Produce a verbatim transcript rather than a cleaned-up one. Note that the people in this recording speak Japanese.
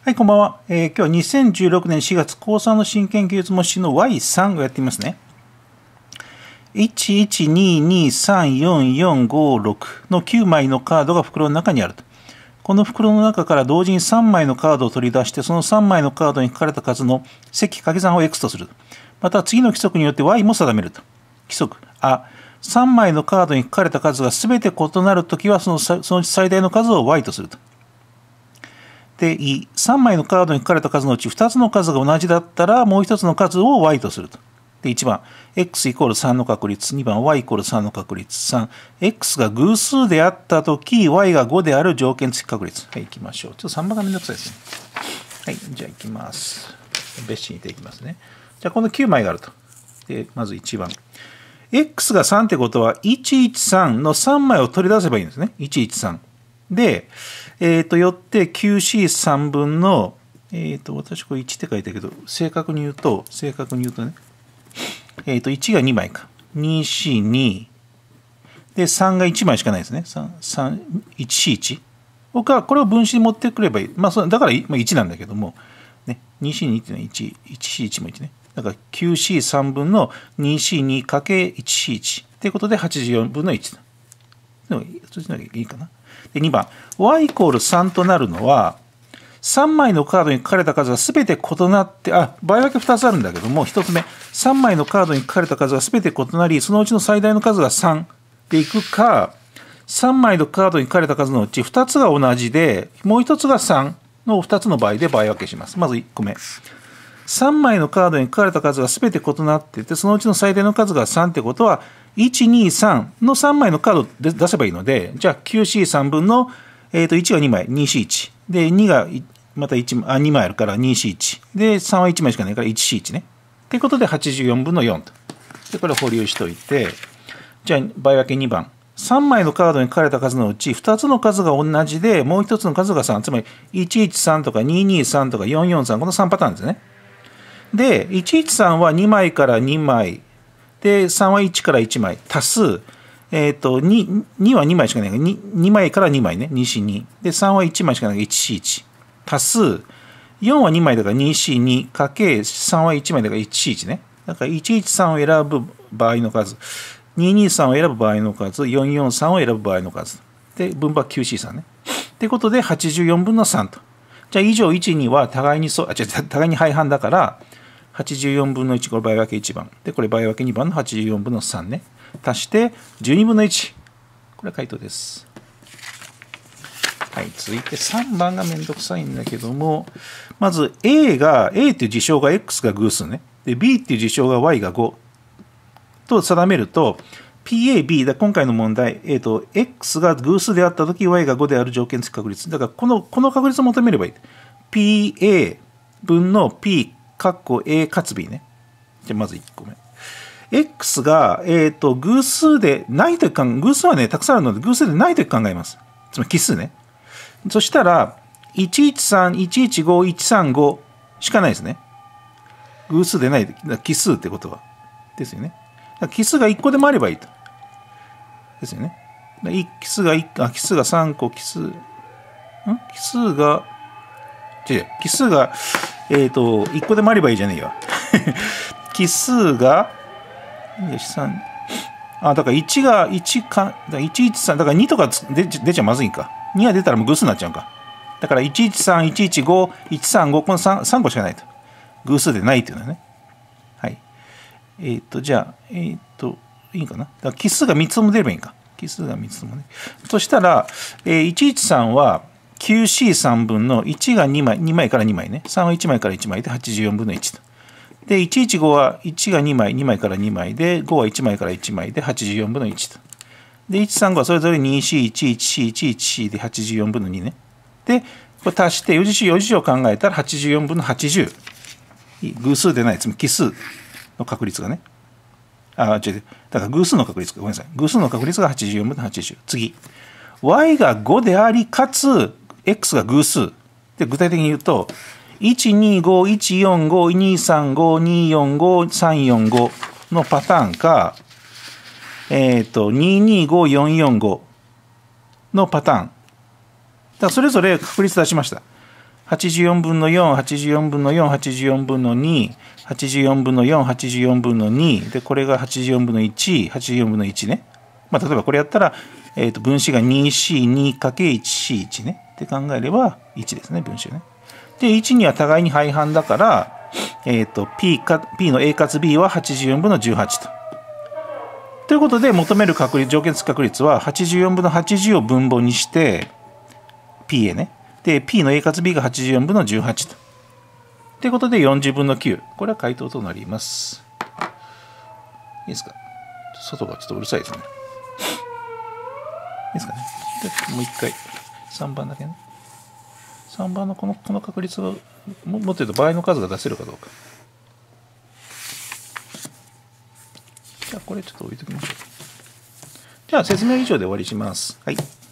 はい、こんばんは。えー、今日はにせんじゅうろくねんしがつ高さんの真剣記述模試の ワイスリー をやってみますね。いちいちににさんよんよんごろくのきゅうまいのカードが袋の中にあると。この袋の中から同時にさんまいのカードを取り出して、そのさんまいのカードに書かれた数の積掛け算を X とする。また次の規則によって Y も定めると。規則あ、さんまいのカードに書かれた数がすべて異なるときはその、そのうち最大の数を Y とすると。で、いさんまいのカードに書かれた数のうちふたつの数が同じだったらもうひとつの数を Y とすると。で、いちばん、X イコールさんの確率、にばん、Y イコールさんの確率、さん、X が偶数であったとき、Y がごである条件付き確率。はい、行きましょう。ちょっとさんばんがめんどくさいですね。はい、じゃあ行きます。別紙にていきますね。じゃあこのきゅうまいがあると。で、まずいちばん。X がさんってことは、いちいちさんのさんまいを取り出せばいいんですね。いちいちさん。で、えっ、ー、と、よって キューシーさん 分の、えっ、ー、と、私これいちって書いたけど、正確に言うと、正確に言うとね、えっ、ー、と、いちがにまいか。にシーに。で、さんがいちまいしかないですね。さん、さん、いちシーいち。僕はこれを分子に持ってくればいい。まあ、そだからいちなんだけども、ね、にシーにっていうのは いち、いちシーいちもいちね。だから きゅうシーさん 分の にシーにかけるいちシーいち。ということではちじゅうよんぶんのいちだ。でも、そっちの方がいいかな。で、にばん。Y イコールさんとなるのは、さんまいのカードに書かれた数がすべて異なって、あ、場合分けふたつあるんだけども、ひとつめ、さんまいのカードに書かれた数がすべて異なり、そのうちの最大の数がさんでいくか、さんまいのカードに書かれた数のうちふたつが同じで、もうひとつがさんのふたつの場合で場合分けします。まずいっこめ。さんまいのカードに書かれた数がすべて異なっていて、そのうちの最大の数がさんってことは、いち、に、さんのさんまいのカードで出せばいいので、じゃあ キューシーさん 分の、えー、といちがにまい、にシーいち。で、にがまたいちあにまいあるからにシーいち。で、さんはいちまいしかないからいちシーいちね。ということではちじゅうよんぶんのよんと。で、これを保留しといて、じゃあ場合分けにばん。さんまいのカードに書かれた数のうちふたつの数が同じで、もうひとつの数がさん。つまりいちいちさんとかににさんとかよんよんさん、このさんパターンですね。で、いちいちさんはにまいからにまい。で、さんはいちからいちまい。足す、えっ、ー、と、2、にはにまいしかないから、に, にまいからにまいね。にシーに。で、さんはいちまいしかないからいちシーいち。足す、よんはにまいだからにシーにかけさんはいちまいだからいちシーいちね。だからいちいちさんを選ぶ場合の数、ににさんを選ぶ場合の数、よんよんさんを選ぶ場合の数。で、分母 キューシーさんね。ということではちじゅうよんぶんのさんと。じゃあ以上いち、には互いにそう、あ、違う、互いに相反だから、はちじゅうよんぶんのいち、これ場合分けいちばん。で、これ場合分けにばんのはちじゅうよんぶんのさんね。足してじゅうにぶんのいち。これは回答です。はい、続いてさんばんがめんどくさいんだけども、まず A が、A っていう事象が X が偶数ね。で、B っていう事象が Y がごと定めると、ピーエービー、だ今回の問題、えーと、X が偶数であったとき、Y がごである条件付き確率。だからこの、この確率を求めればいい。ピーエー 分の P、かっこ A かつ B ね。じゃあまずいっこめ。X が、えーと、偶数でないとき考え、偶数はね、たくさんあるので、偶数でないとき考えます。つまり奇数ね。そしたら、いちいちさん、いちいちご、いちさんごしかないですね。偶数でない、奇数ってことは。ですよね。奇数がいっこでもあればいいと。ですよね。奇数がいち、あ、奇数がさんこ、奇数、ん奇数が、違う、奇数が、えっと、いっこでもあればいいじゃねえよ。奇数が、さん、あ、だからいちがいちか、いちいちさん、だからにとか出出ちゃまずいんか。にが出たらもう偶数になっちゃうか。だからいちいちさん、いちいちご、いちさんご、この 3, さんこしかないと。偶数でないっていうのはね。はい。えっ、ー、と、じゃあ、えっ、ー、と、いいかな。だから奇数がみっつも出ればいいんか。奇数がみっつもね。そしたら、えー、いちいちさんは キューシーさん 分のいちがにまい、にまいからにまいね。さんはいちまいからいちまいではちじゅうよんぶんのいちと。で、いちいちごはいちがにまい、にまいからにまいで、ごはいちまいからいちまいではちじゅうよんぶんのいちと。で、いちさんごはそれぞれ にシーいち、いちシーいち、いちシーではちじゅうよんぶんのにね。で、これ足してよん次よん次を考えたらはちじゅうよんぶんのはちじゅう。偶数でない、つまり奇数の確率がね。あ、違う。だから偶数の確率が、ごめんなさい。偶数の確率がはちじゅうよんぶんのはちじゅう。次。Y がごであり、かつ、X が偶数。で、具体的に言うと、いちにご、いちよんご、にさんご、によんご、さんよんごのパターンか、えっと、ににご、よんよんごのパターン。だからそれぞれ確率出しました。 はちじゅうよんぶんのよん、はちじゅうよんぶんのよん、はちじゅうよんぶんのに、はちじゅうよんぶんのよん、はちじゅうよんぶんのに、で、これがはちじゅうよんぶんのいち、はちじゅうよんぶんのいちね。まあ、例えばこれやったら、えっと、分子が にシーにかけるいちシーいち ね。って考えればいちですね、分子ね。で、いちには互いに相反だから、えっと、P か、P の A かつ B ははちじゅうよんぶんのじゅうはちと。ということで、求める確率、条件付き確率ははちじゅうよんぶんのはちじゅうを分母にして、P へね。で、P の A かつ B がはちじゅうよんぶんのじゅうはちと。ということで、よんじゅうぶんのきゅう。これは回答となります。いいですか？外がちょっとうるさいですね。いいですかね。でもう一回。さんばんだけね。さんばんのこのこの確率が、ももっと言うと倍の数が出せるかどうか。じゃあこれちょっと置いときましょう。じゃあ説明は以上で終わりします。はい。